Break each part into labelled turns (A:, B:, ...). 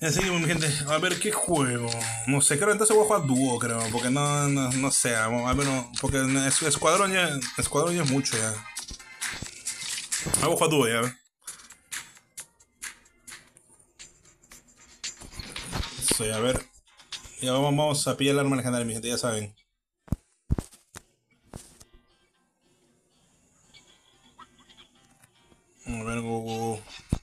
A: Ya seguimos, mi gente. A ver, ¿qué juego? No sé, creo entonces voy a jugar dúo, creo. Porque no sé. A ver, no, porque escuadrón ya es mucho ya. Voy a jugar dúo ya. Sí, a ver. Ya vamos a pillar el arma legendaria, mi gente, ya saben. A ver, go.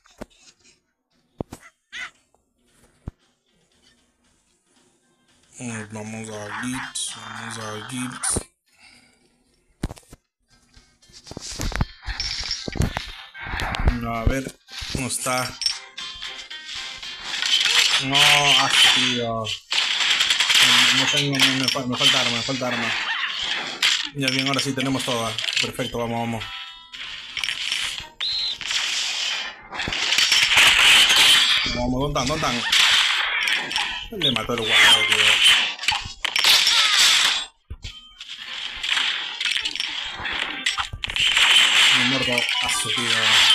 A: Vamos a Gibbs, vamos a Gibbs. A ver, no está. No, así, no tengo, me falta arma. Ya bien, ahora sí tenemos todas. Perfecto, vamos. Vamos, ¿dónde están? Le mató el guapo, tío. Me he muerto a su tío.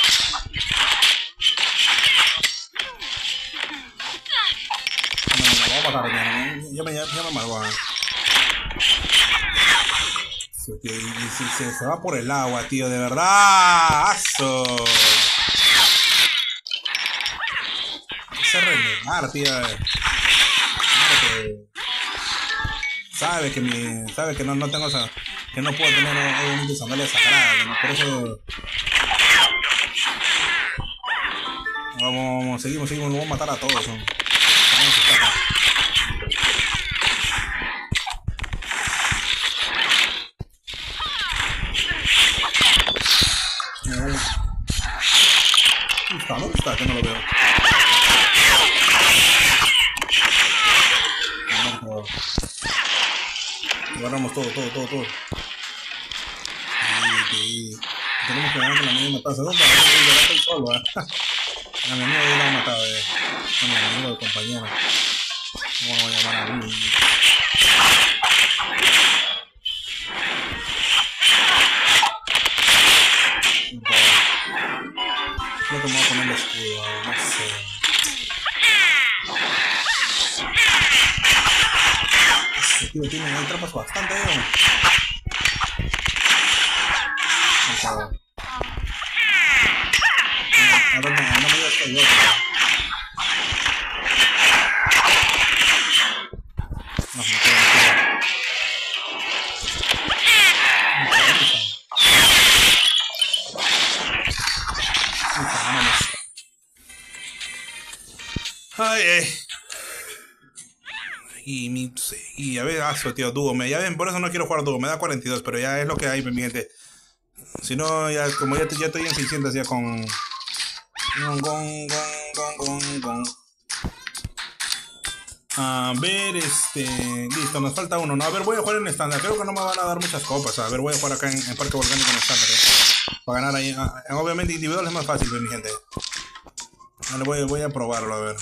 A: No, vamos a matar ya me malvo. Y si se va por el agua, tío, de verdad. ¡Aso! Se renegar, tío. Sabe que no tengo esa, que no puedo tener obviamente sandalias sagradas, ¿no? Por eso vamos, seguimos, nos vamos a matar a todos, ¿no? ¿Dónde está? Que no lo veo. Agarramos todo. Sí. Tenemos que ganar con la misma taza. ¿Dónde está? Yo estoy solo, a mi amigo ya lo ha matado, a mi amigo de compañero. ¿Cómo lo voy a llamar a mí? Creo que me voy a poner el escudo, no sé. Este tío tiene trampas bastante, no me digas que yo. No, me quedo. Ay. Y a ver, tío, dúo. Ya ven, por eso no quiero jugar dúo. Me da 42, pero ya es lo que hay, mi gente. Si no, ya como ya estoy en 600 ya con... A ver, listo, nos falta uno, ¿no? A ver, voy a jugar en estándar. Creo que no me van a dar muchas copas. A ver, voy a jugar acá en Parque Volcánico en estándar, para ganar ahí. Obviamente individual es más fácil, mi gente. Vale, voy a probarlo, a ver.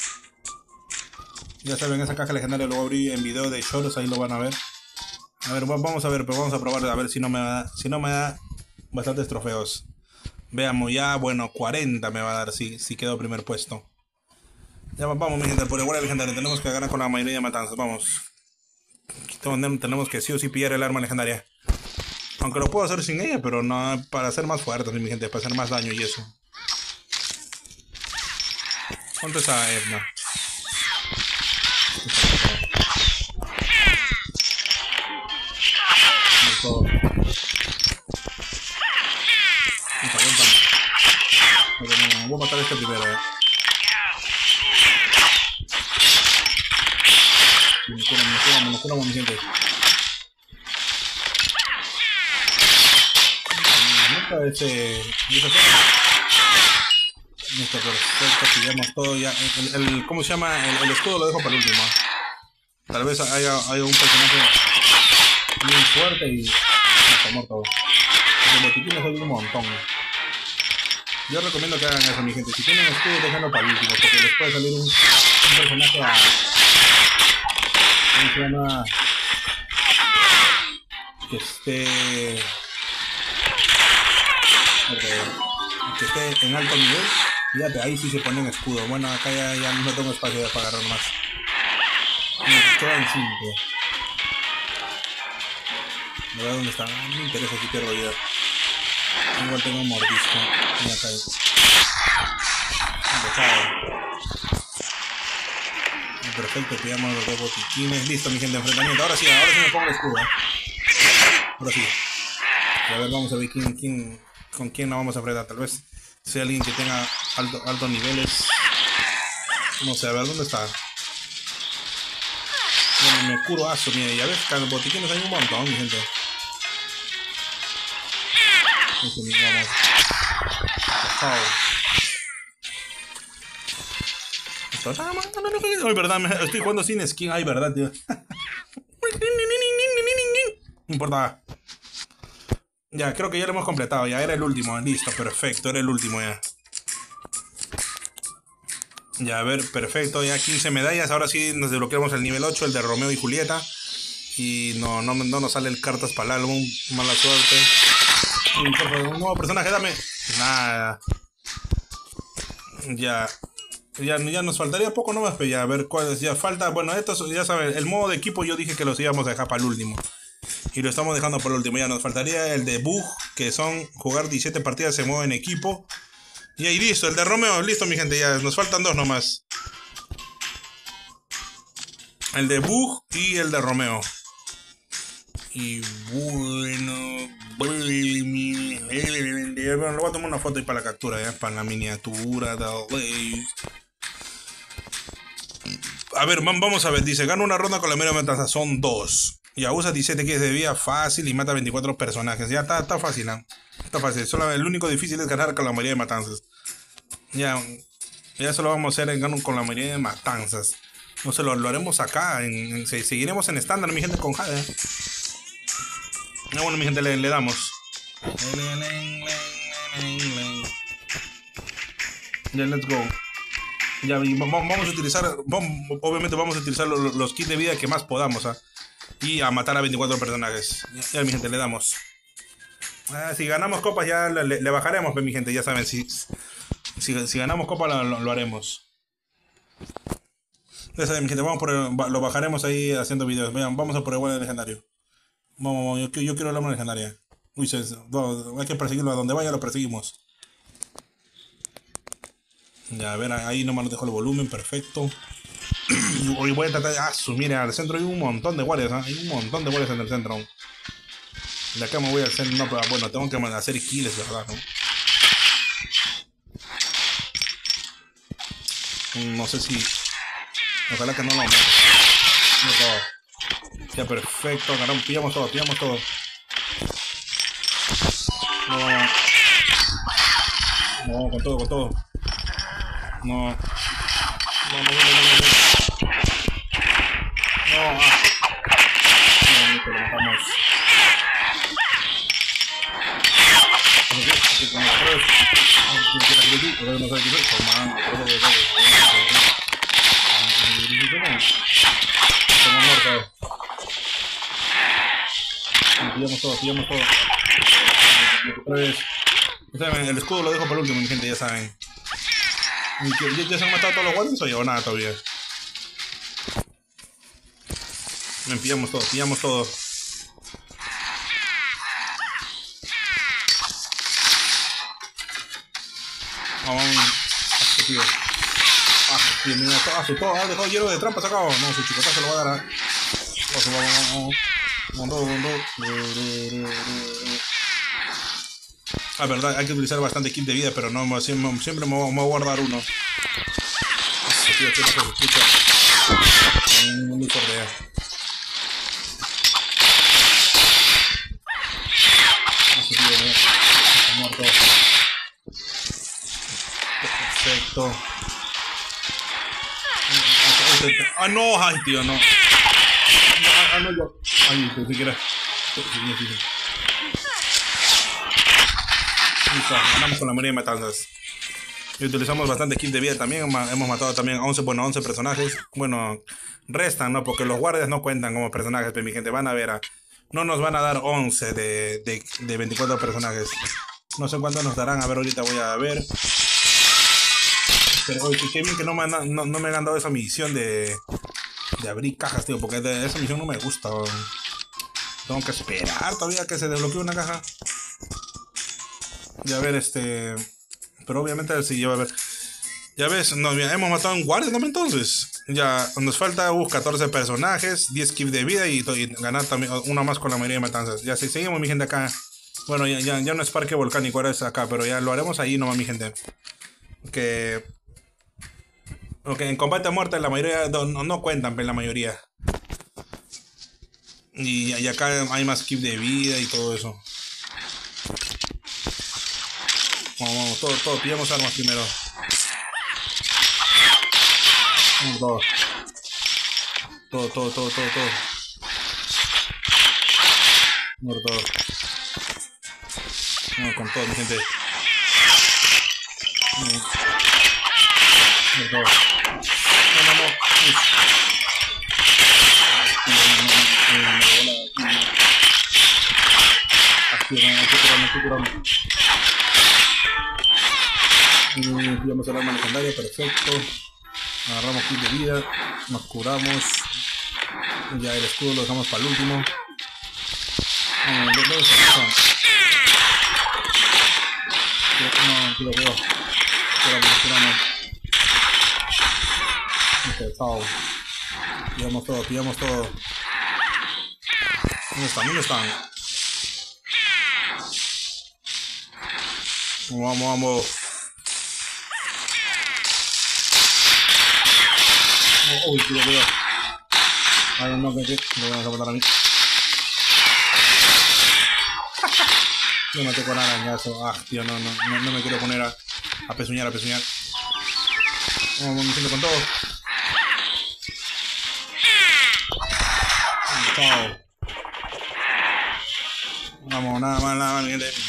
A: Ya saben, esa caja legendaria lo voy a abrir en video de Choros, ahí lo van a ver. A ver, vamos a ver, pero vamos a probar a ver si no me da bastantes trofeos. Veamos, ya, bueno, 40 me va a dar si quedo primer puesto. Ya vamos, mi gente, por igual legendario. Tenemos que ganar con la mayoría de matanzas, vamos. Tenemos que sí o sí pillar el arma legendaria. Aunque lo puedo hacer sin ella, pero no para ser más fuerte, mi gente, para hacer más daño y eso. ¿Cuánto está Edna? Voy a matar a este primero, Nos curamos, mi gente. Listo, perfecto, pillamos todo ya. ¿Cómo se llama? El escudo lo dejo para el último. Tal vez haya un personaje muy fuerte y está muerto. Los botiquines hay un montón. Yo recomiendo que hagan eso, mi gente. Si tienen escudo, déjenlo para el último, porque les puede salir un personaje a... ¿Cómo se llama? Que esté... que esté en alto nivel Fíjate, ahí sí se pone un escudo. Bueno, acá ya no tengo espacio para agarrar más. Quedan 5. A ver dónde está. No me interesa si pierdo vida. Igual tengo un mordisco. Mira acá. Perfecto, pillamos los 2 botiquines. Listo, mi gente, enfrentamiento. Ahora sí me pongo el escudo. Ahora sí. A ver, vamos a ver con quién nos vamos a enfrentar. Tal vez sea alguien que tenga altos niveles. No sé, a ver, ¿dónde está? Bueno, me curo aso, mire, ya ves, cada botiquines hay un montón, mi gente. Vamos. Ay, verdad, estoy jugando sin skin. Ay, verdad, tío. No importa. Ya, creo que ya lo hemos completado. Ya era el último. Listo, perfecto. Era el último ya. Ya, a ver, perfecto. Ya 15 medallas. Ahora sí nos desbloqueamos el nivel 8, el de Romeo y Julieta. Y no nos sale el cartas para el álbum. Mala suerte. Por favor, un nuevo personaje, dame. Nada. Ya nos faltaría poco nomás, pero ya a ver cuál ya falta. Bueno, estos ya saben, el modo de equipo yo dije que los íbamos a dejar para el último. Y lo estamos dejando para el último. Ya nos faltaría el de Bug, que son jugar 17 partidas se mueve en equipo. Y ahí listo, el de Romeo, listo mi gente, ya nos faltan 2 nomás. El de Bug y el de Romeo. Y bueno, le voy a tomar una foto ahí para la captura, ya, para la miniatura. A ver, vamos a ver, dice, gana una ronda con la mera matanza, son 2. Ya usa 17 kills de vida fácil y mata 24 personajes. Ya está fácil, ¿eh? Está fácil. Solo el único difícil es ganar con la mayoría de matanzas. Ya eso lo vamos a hacer con la mayoría de matanzas. No sé, lo haremos acá. Seguiremos en estándar, mi gente, con Jade. Bueno, mi gente, le damos. Ya, let's go. Ya, vamos a utilizar, obviamente vamos a utilizar los kits de vida que más podamos, ¿eh? Y a matar a 24 personajes. Ya, mi gente, le damos. Si ganamos copas ya le bajaremos, mi gente, ya saben, si ganamos copa lo haremos. Ya saben, mi gente, lo bajaremos ahí haciendo videos. Vean, vamos a por el buen legendario. Vamos, yo quiero la buena legendaria. Uy, hay que perseguirlo, a donde vaya lo perseguimos. Ya, a ver, ahí nomás nos dejo el volumen, perfecto. Hoy voy a tratar de asumir, al centro hay un montón de guardias, ¿eh? Hay un montón de guardias en el centro. De acá me voy al centro, no, pero bueno, tengo que hacer kills, ¿verdad? No sé si... Ojalá que no lo aumente. No todo. Ya, perfecto, ganamos, pillamos todo. No, con todo. No, lo matamos. Pillamos todo. El escudo lo dejo para el último, mi gente, ya saben. ¿Ya se han matado todos los guardias o llevo nada todavía? Pillamos todo. Vamos. Tío. Tío, mira, todo. Ha dejado hielo de trampa sacado. No, su chicotazo lo va a dar. Ah, verdad, hay que utilizar bastante kit de vida, pero no, siempre me voy a guardar uno. Tío, ¿qué pasa? Se escucha. Muy cordea. Muerto. Perfecto. Ah, no, ay, tío, no. No, yo. Ay, pensé que era. Sí. Listo, ganamos con la mayoría de matanzas. Y utilizamos bastante kit de vida también. Hemos matado también 11 personajes. Bueno, restan, ¿no? Porque los guardias no cuentan como personajes, pero mi gente, van a ver. No nos van a dar 11 de 24 personajes. No sé cuántos nos darán. A ver, ahorita voy a ver. Pero oye, qué bien que no me han dado esa misión de abrir cajas, tío, porque esa misión no me gusta. Tengo que esperar todavía que se desbloquee una caja. Ya a ver, pero obviamente si lleva a ver. Ya ves, hemos matado a un guardia también entonces. Ya nos falta 14 personajes, 10 kills de vida y ganar también una más con la mayoría de matanzas. Ya si seguimos mi gente acá. Bueno, ya no es parque volcánico, ahora es acá, pero ya lo haremos ahí nomás mi gente. Que... Ok, en combate a muerte la mayoría no cuentan, pero la mayoría. Y acá hay más kills de vida y todo eso. Vamos, todo, pillamos armas primero. Vamos, todo. Muerto todo. Vamos con todo, mi gente. Muerto todo. No. Aquí curamos. Pillamos el arma legendaria, perfecto. Agarramos kit de vida, nos curamos. Ya el escudo lo dejamos para el último. Cuidado. Curamos. Ok, chao. Pillamos todo. ¿Dónde están? Vamos. Uy, cuidado. Ay, no, que me van a matar a mí. Yo maté con arañazo. Ah, tío, no me quiero poner a pezuñar. Vamos metiendo con todo. Chao. Vamos, nada más, mi gente.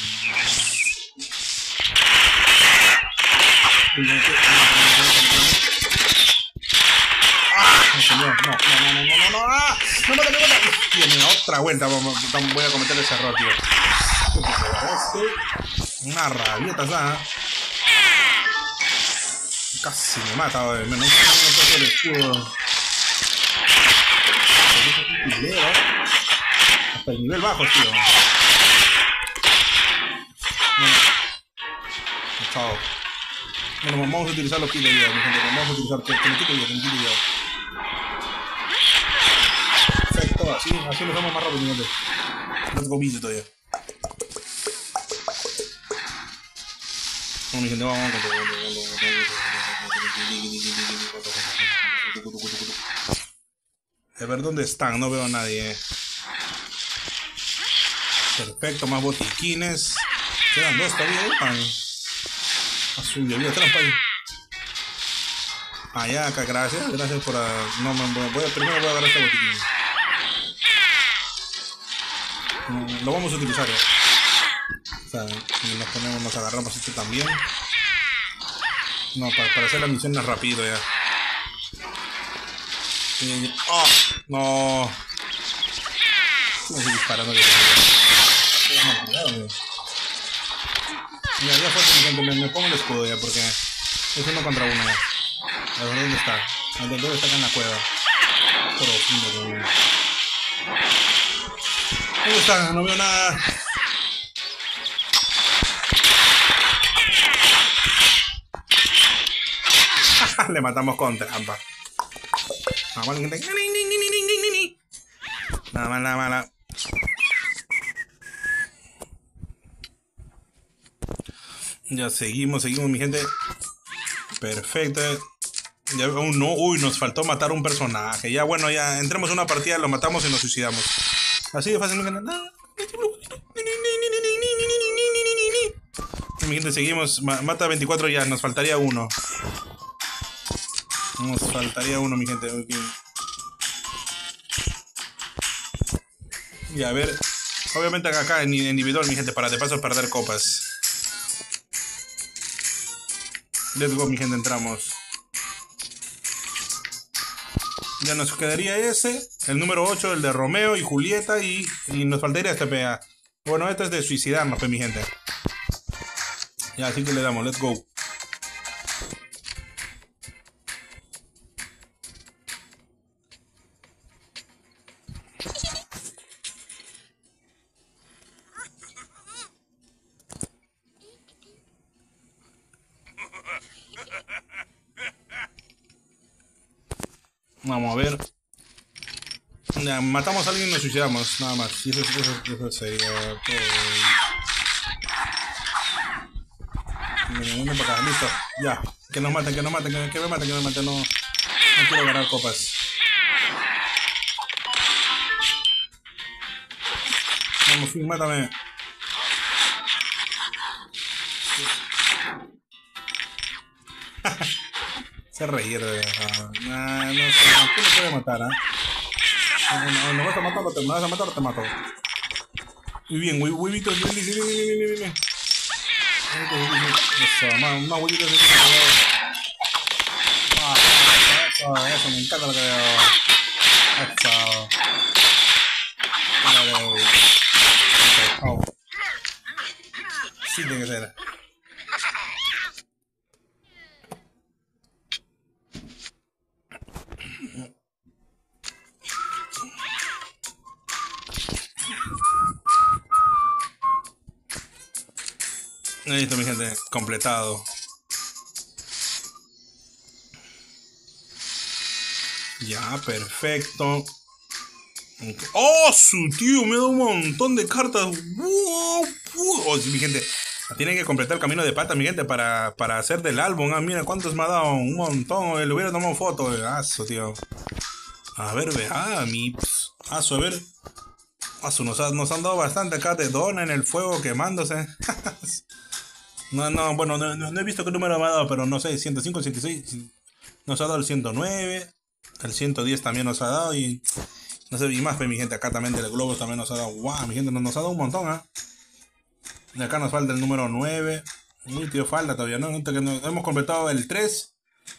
A: No. No mata. Tío, mira, otra vuelta. Voy a cometer ese error, tío. Una rabieta, ¿sabes? Casi me mata, menos no el escudo. Hasta el nivel bajo, tío. Bueno. Chao. Bueno, vamos a utilizar los kills de vida, mi gente. Vamos a utilizar que me quite vida. Perfecto, así lo hacemos más rápido, mi gente. Let's go video todavía. Bueno, mi gente, vamos. A ver dónde están, no veo a nadie. Perfecto, más botiquines. Quedan 2 todavía. Azul, ya había trampa ahí. Ya, acá, gracias por... primero voy a agarrar este botiquín. Lo vamos a utilizar ya. O sea, nos agarramos este también. No, para hacer la misión es rápido ya. ¡Oh! No. No estoy disparando. Ya fue, me pongo el escudo ya porque es 1 contra 1 ya. A ver dónde está. ¿Dónde está acá en la cueva? ¿Dónde está? No veo nada. Le matamos con trampa. Nada mala. Ya seguimos mi gente. Perfecto. Ya aún no. Uy, nos faltó matar un personaje. Ya bueno, ya entremos en una partida, lo matamos y nos suicidamos. Así de fácil. Mi gente, seguimos. Mata 24 ya, nos faltaría uno. Mi gente. Okay. Y a ver. Obviamente acá en individual, mi gente, para de paso perder copas. Let's go, mi gente, entramos. Ya nos quedaría ese, el número 8, el de Romeo y Julieta, y nos faltaría este PA. Bueno, este es de suicidarnos, pues, mi gente. Ya, así que le damos, let's go. Vamos a ver. Ya, matamos a alguien y nos suicidamos, nada más. Y eso sería todo. Uno para acá, listo. Ya. Que nos maten, que nos maten, que me maten, que me maten. No, no quiero ganar copas. Vamos, Finn, mátame. Se reír de verdad. Nah, no sé, ¿quién me puede matar, ¿Me vas a matar o me vas a matar o te mato? Muy bien, huevitos, bien. Eso, más huevitos de eso, me encanta lo que veo. Eso. Sí, tiene que ser. Listo, mi gente, completado. Ya, perfecto. ¡Oh, su tío! Me da un montón de cartas. ¡Wow! Oh, sí, mi gente, tienen que completar el camino de pata, mi gente, para hacer del álbum. Mira cuántos me ha dado. Un montón. Le hubiera tomado foto. Su tío. A ver, vea, mi. A ver. Nos han dado bastante acá de dona en el fuego quemándose. Bueno, no he visto qué número me ha dado, pero no sé, 105, 106. Nos ha dado el 109. El 110 también nos ha dado y... No sé, y más, mi gente, acá también del globo también nos ha dado... ¡Wow! Mi gente, nos ha dado un montón, De acá nos falta el número 9. Uy, tío, falta todavía, ¿no? Hemos completado el 3.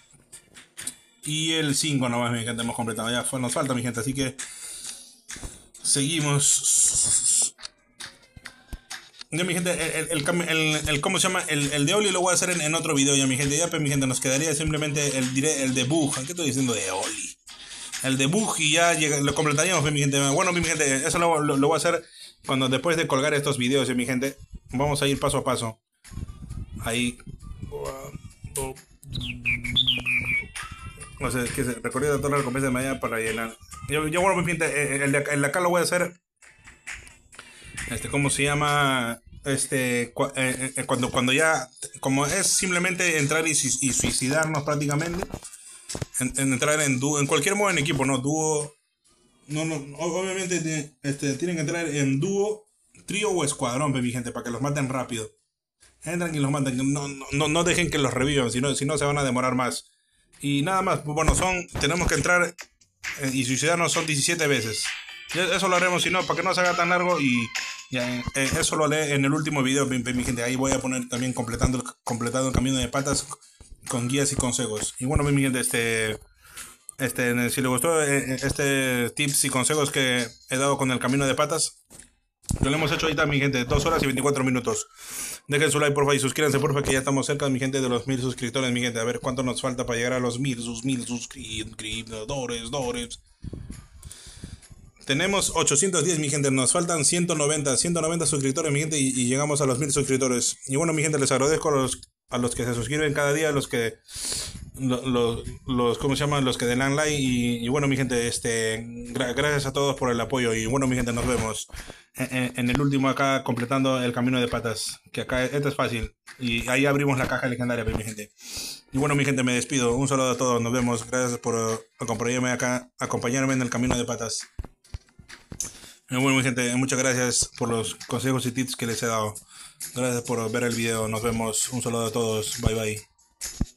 A: Y el 5 nomás, mi gente, hemos completado. Ya nos falta, mi gente, así que... Seguimos. Ya, mi gente, el ¿cómo se llama? El de Oli lo voy a hacer en otro video, ya, mi gente. Ya, pues, mi gente, nos quedaría simplemente el de Bug. ¿Qué estoy diciendo de Oli? El de Bug y ya lo completaríamos, pues, mi gente. Bueno, mi gente, eso lo voy a hacer cuando después de colgar estos videos, ya, mi gente. Vamos a ir paso a paso. Ahí. O sea, que se recorrido de toda la recompensa de mañana para llenar. Yo bueno, mi gente, el de acá lo voy a hacer. ¿Cómo se llama? Cuando ya, como es simplemente entrar y suicidarnos prácticamente, entrar en cualquier modo en equipo, no dúo, obviamente tienen que entrar en dúo, trío o escuadrón, mi gente, para que los maten rápido. Entran y los maten, no dejen que los revivan, si no se van a demorar más. Y nada más, bueno, tenemos que entrar y suicidarnos son 17 veces. Eso lo haremos, si no, para que no se haga tan largo y ya, eso lo haré en el último video, mi gente. Ahí voy a poner también completando el camino de patas con guías y consejos. Y bueno, mi gente, si les gustó tips y consejos que he dado con el camino de patas, lo hemos hecho ahorita, mi gente, 2 horas y 24 minutos. Dejen su like, porfa, y suscríbanse, porfa, que ya estamos cerca, mi gente, de los 1000 suscriptores, mi gente. A ver cuánto nos falta para llegar a los 1000 suscriptores. Tenemos 810, mi gente, nos faltan 190 suscriptores, mi gente, y llegamos a los 1000 suscriptores. Y bueno, mi gente, les agradezco a los que se suscriben cada día, a los que ¿cómo se llaman? Los que den like y bueno, mi gente, gracias a todos por el apoyo. Y bueno, mi gente, nos vemos en el último acá, completando el camino de patas, que acá esto es fácil, y ahí abrimos la caja legendaria, mi gente. Y bueno, mi gente, me despido, un saludo a todos, nos vemos, gracias por acompañarme en el camino de patas. Bueno, mi gente, muchas gracias por los consejos y tips que les he dado. Gracias por ver el video. Nos vemos. Un saludo a todos. Bye bye.